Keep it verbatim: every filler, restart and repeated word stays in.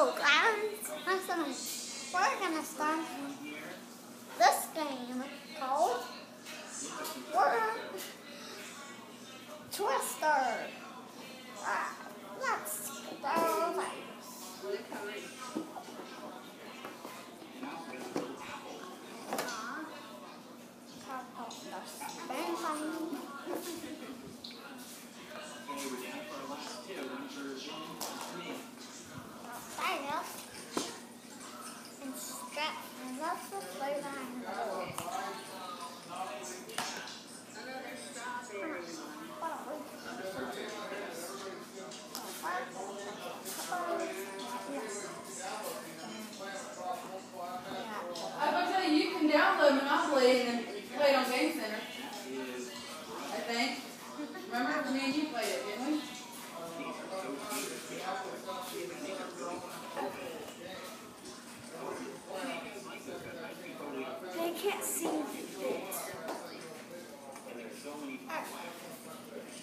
Hello guys, listen, we're gonna start this game called Word Twister. Uh, let's go there. I will tell you, you can download Monopoly and then play it on Game Center. I think. Remember, me and you played it, didn't we? They can't see it.